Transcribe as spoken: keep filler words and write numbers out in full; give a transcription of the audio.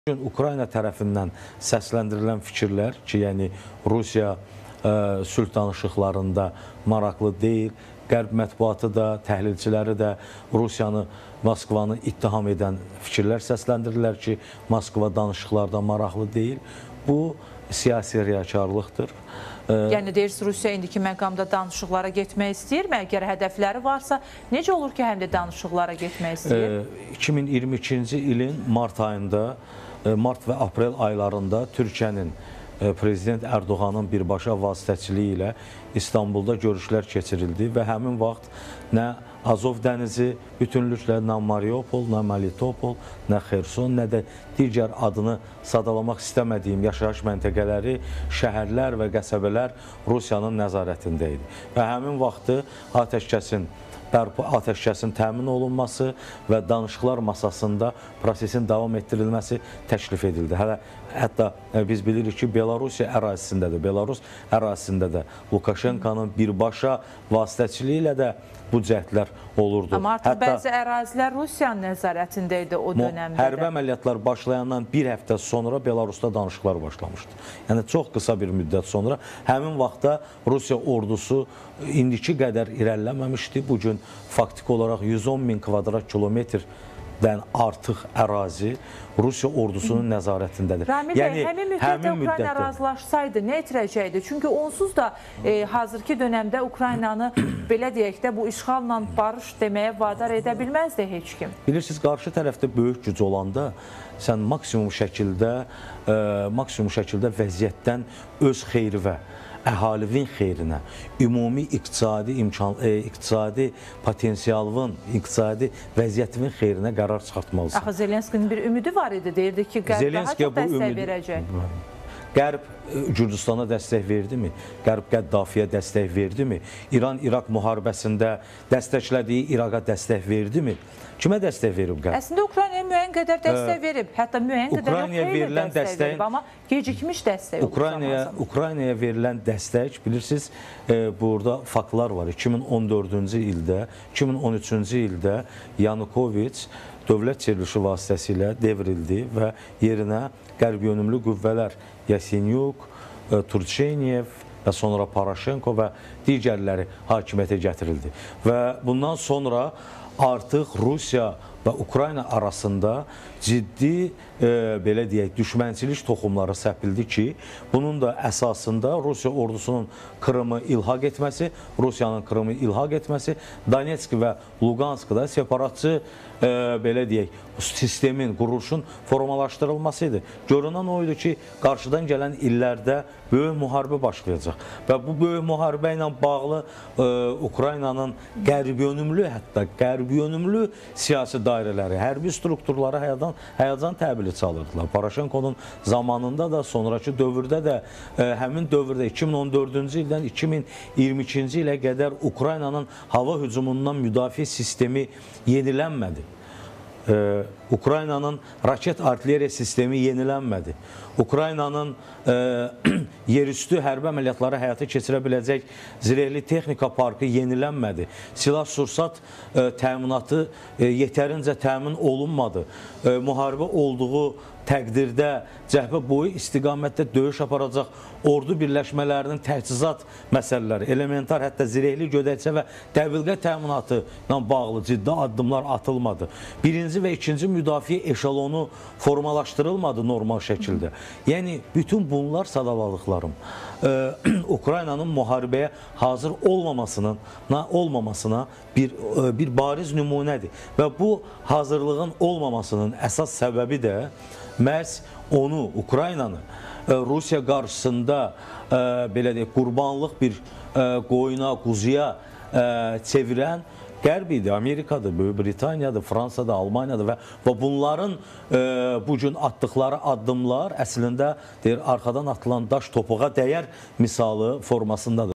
Bugün Ukrayna tərəfindən səsləndirilən fikirlər ki, yəni Rusiya ə, sülh danışıqlarında maraqlı deyil, Qərb mətbuatı da, təhlilçiləri də Rusiyanı, Moskvanı ittiham edən fikirlər səsləndirirlər ki, Moskva danışıqlarda maraqlı deyil. Bu siyasi riyakarlıqdır. Yəni deyirsiniz, Rusiya indiki məqamda danışıqlara getmək istəyirmi? Əgər hədəfləri varsa, necə olur ki, həm də danışıqlara getmək istəyir? iki min iyirmi ikinci ilin mart ayında, mart və aprel aylarında Türkiyənin Prezident Ərdoğanın birbaşa vasitəçiliyi ilə İstanbulda görüşlər keçirildi və həmin vaxt nə Azov dənizi bütünlüklə, nə Mariupol, nə Melitopol, nə Xerson, nə də digər adını sadalamaq istəmədiyim yaşayış məntəqələri, şəhərlər və qəsəbələr Rusiyanın nəzarətində idi. Və həmin vaxtı atəşkəsin atəşkəsin təmin olunması və danışıqlar masasında prosesin davam etdirilməsi təklif edildi. Hələ hətta biz bilirik ki, Belarusiya ərazisində də, Belarus ərazisində də Lukashenkonun birbaşa vasitəçiliyi ilə də bu cəhdlər olurdu. Amma artıq hətta bəzi ərazilər Rusiyanın nəzarətində idi o dönəmdə. Hərbi əməliyyatlar başlayandan bir həftə sonra Belarusda danışıqlar başlamışdı. Yəni çox qısa bir müddət sonra həmin vaxtda Rusiya ordusu indiki qədər irəliləməmişdi. Bugün faktiki olaraq yüz on min kvadrat kilometrdən artıq ərazi Rusiya ordusunun nəzarətindədir. Ramil bəy, həmin müddətdə Ukrayna razılaşsaydı, nə itirəcəkdi? Çünki onsuz da e, hazırki dönəmdə Ukraynanı, belə deyək də, bu işğalla barış deməyə vadar edə bilməzdi heç kim. Bilirsiniz, qarşı tərəfdə böyük güc olanda sən maksimum şəkildə, e, maksimum şəkildə vəziyyətdən öz xeyri və əhalinin xeyrinə, ümumi iqtisadi imkan, e, iqtisadi potensialın, iqtisadi vəziyyətinin xeyrinə qərar çıxartmalısan. Axı Zelenskinin bir ümidi var idi, deyirdi ki, Qərb daha çox dəstək verəcək. Qərb Gürcüstana dəstək verdimi? Qərb Qəddafiyə dəstək verdimi? İran-İraq müharibəsində dəstəklədiyi İraqa dəstək verdimi? Kimə dəstək verib Qərb? Əslində Ukraynaya müəyyən qədər dəstək verib. Hətta müəyyən qədər Ukraynaya verilən dəstək verib, amma gecikmiş dəstək Ukraynaya Ukraynaya verilən dəstək, bilirsiniz, e, burada faktlar var. iki min on dördüncü ildə, iki min on üçüncü ildə Yanukoviç dövlət çevrilişi vasitəsilə devrildi və yerinə qərb yönümlü qüvvələr Yasenyuk, Turchenev və sonra Poroshenko və digərləri hakimiyyətə gətirildi. Və bundan sonra artıq Rusiya və Ukrayna arasında ciddi, e, belə deyək, düşmənçilik toxumları səpildi ki, bunun da əsasında Rusiya ordusunun Krımı ilhaq etməsi, Rusiyanın Krımı ilhaq etməsi, Donetsk və Luganskda separatçı, e, belə deyək, sistemin, quruluşun formalaşdırılması idi. Görünən o idi ki, qarşıdan gələn illərdə böyük müharibə başlayacaq və bu böyük müharibə ilə bağlı e, Ukraynanın qərb yönümlü, hətta qərb yönümlü siyasi dairələri, hərbi strukturları həyatan, həyəcan təbili çalırdılar. Poroshenkonun zamanında da, sonraki dövrdə də, e, həmin dövrdə iki min on dördüncü ildən iki min iyirmi ikinci ilə qədər Ukraynanın hava hücumundan müdafiə sistemi yenilənmədi. Ee, Ukraynanın raket artilleriya sistemi yenilənmədi. Ukraynanın e, yerüstü hərbi əməliyyatları həyata keçirə biləcək zirehli texnika parkı yenilənmədi. Silah-sursat e, təminatı e, yetərincə təmin olunmadı. E, müharibə olduğu təqdirdə cəhbə boyu istiqamətdə döyüş aparacaq ordu birləşmələrinin təchizat məsələləri, elementar, hətta zirehli gödəkçə və təbilqə təminatı ilə bağlı ciddi addımlar atılmadı. Birinci və ikinci müdafiə eşelonu formalaşdırılmadı normal şəkildə. Yəni, bütün bunlar sadaladıqlarım e, Ukraynanın müharibəyə hazır olmamasının, olmamasına bir, e, bir bariz nümunədir. Və bu hazırlığın olmamasının əsas səbəbi də məhz onu, Ukraynanı Rusiya qarşısında e, belə deyək, qurbanlıq bir e, qoyuna, quzuya e, çevirən Qərb idi, Amerikadır, Böyük Britaniyadır, Fransadır, Almaniyadır və, və bunların e, bugün atdıqları addımlar əslində deyir, arxadan atılan daş topuğa dəyər misalı formasındadır.